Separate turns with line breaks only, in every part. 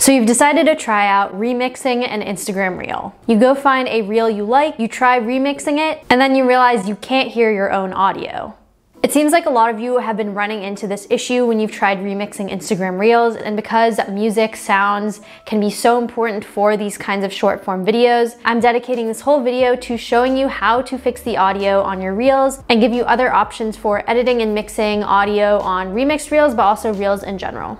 So you've decided to try out remixing an Instagram reel. You go find a reel you like, you try remixing it, and then you realize you can't hear your own audio. It seems like a lot of you have been running into this issue when you've tried remixing Instagram Reels, and because music, sounds can be so important for these kinds of short form videos, I'm dedicating this whole video to showing you how to fix the audio on your Reels and give you other options for editing and mixing audio on remixed Reels, but also Reels in general.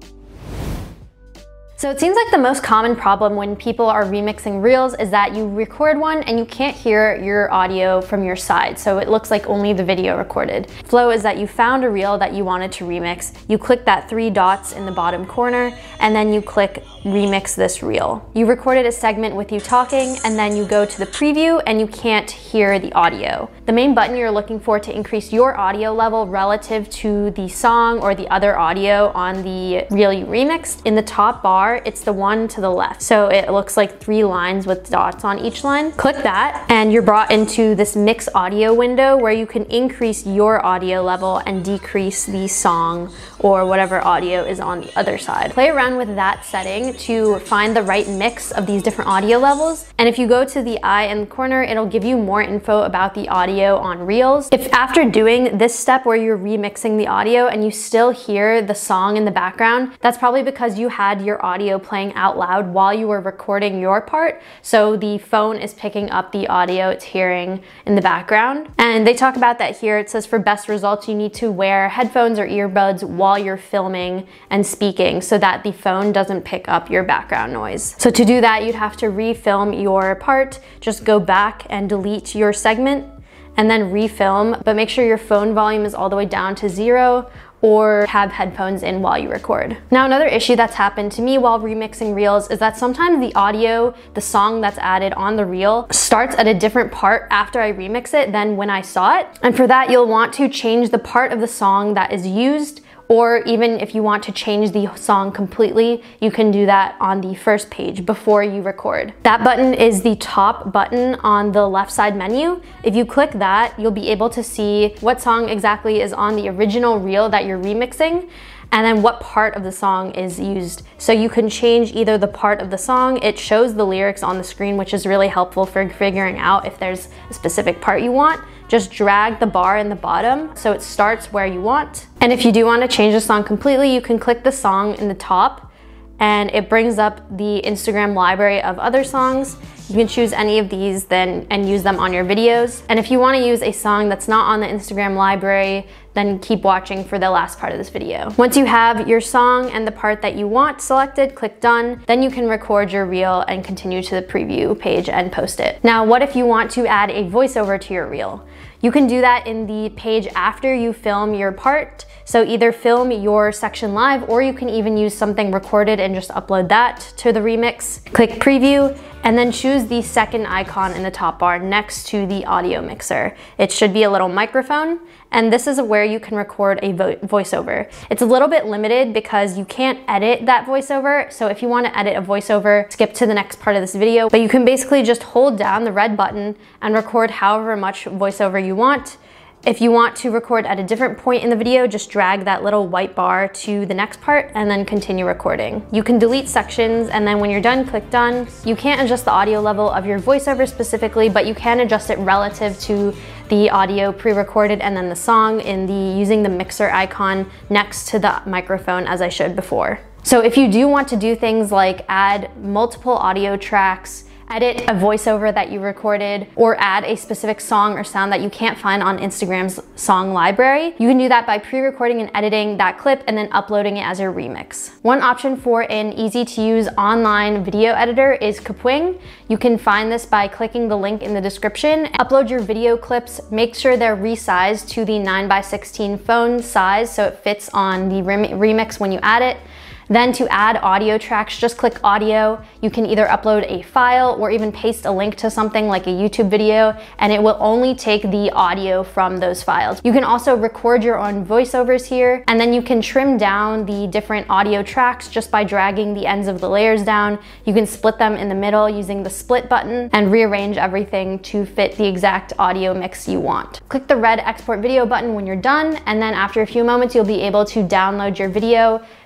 So it seems like the most common problem when people are remixing Reels is that you record one and you can't hear your audio from your side, so it looks like only the video recorded. Flow is that you found a Reel that you wanted to remix, you click that 3 dots in the bottom corner, and then you click remix this Reel. You recorded a segment with you talking, and then you go to the preview and you can't hear the audio. The main button you're looking for to increase your audio level relative to the song or the other audio on the Reel you remixed, in the top bar, it's the one to the left. So it looks like 3 lines with dots on each line. Click that and you're brought into this mix audio window where you can increase your audio level and decrease the song or whatever audio is on the other side. Play around with that setting to find the right mix of these different audio levels. And if you go to the eye in the corner, it'll give you more info about the audio on Reels. If after doing this step where you're remixing the audio and you still hear the song in the background, that's probably because you had your audio playing out loud while you were recording your part. So the phone is picking up the audio it's hearing in the background. And they talk about that here. It says for best results, you need to wear headphones or earbuds while you're filming and speaking so that the phone doesn't pick up your background noise. So to do that, you'd have to refilm your part. Just go back and delete your segment and then refilm, but make sure your phone volume is all the way down to 0 or have headphones in while you record. Now, another issue that's happened to me while remixing Reels is that sometimes the audio, the song that's added on the Reel, starts at a different part after I remix it than when I saw it. And for that, you'll want to change the part of the song that is used, or even if you want to change the song completely, you can do that on the first page before you record. That button is the top button on the left side menu. If you click that, you'll be able to see what song exactly is on the original Reel that you're remixing, and then what part of the song is used. So you can change either the part of the song, it shows the lyrics on the screen, which is really helpful for figuring out if there's a specific part you want. Just drag the bar in the bottom so it starts where you want. And if you do want to change the song completely, you can click the song in the top and it brings up the Instagram library of other songs. You can choose any of these then and use them on your videos. And if you want to use a song that's not on the Instagram library, then keep watching for the last part of this video. Once you have your song and the part that you want selected, click done. Then you can record your Reel and continue to the preview page and post it. Now, what if you want to add a voiceover to your Reel? You can do that in the page after you film your part. So either film your section live, or you can even use something recorded and just upload that to the remix. Click preview and then choose the second icon in the top bar next to the audio mixer. It should be a little microphone, and this is where you can record a voiceover. It's a little bit limited because you can't edit that voiceover, so if you want to edit a voiceover, skip to the next part of this video, but you can basically just hold down the red button and record however much voiceover you want. If you want to record at a different point in the video, just drag that little white bar to the next part and then continue recording. You can delete sections, and then when you're done, click done. You can't adjust the audio level of your voiceover specifically, but you can adjust it relative to the audio pre-recorded and then the song using the mixer icon next to the microphone as I showed before. So if you do want to do things like add multiple audio tracks, edit a voiceover that you recorded, or add a specific song or sound that you can't find on Instagram's song library, you can do that by pre-recording and editing that clip and then uploading it as your remix. One option for an easy-to-use online video editor is Kapwing. You can find this by clicking the link in the description. Upload your video clips, make sure they're resized to the 9:16 phone size so it fits on the remix when you add it. Then to add audio tracks, just click audio. You can either upload a file or even paste a link to something like a YouTube video, and it will only take the audio from those files. You can also record your own voiceovers here, and then you can trim down the different audio tracks just by dragging the ends of the layers down. You can split them in the middle using the split button and rearrange everything to fit the exact audio mix you want. Click the red export video button when you're done, and then after a few moments, you'll be able to download your video,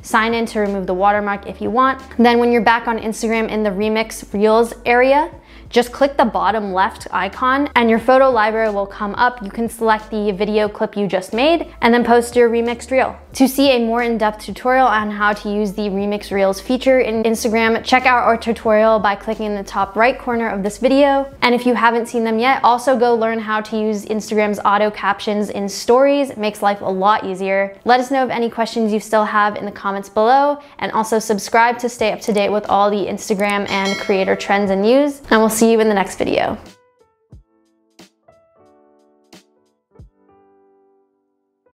sign in to remove the watermark if you want. Then when you're back on Instagram in the Remix Reels area, just click the bottom left icon and your photo library will come up. You can select the video clip you just made and then post your remixed reel. To see a more in-depth tutorial on how to use the Remix Reels feature in Instagram, check out our tutorial by clicking in the top right corner of this video. And if you haven't seen them yet, also go learn how to use Instagram's auto captions in stories. It makes life a lot easier. Let us know of any questions you still have in the comments below, and also subscribe to stay up to date with all the Instagram and creator trends and news. And we'll see you in the next video.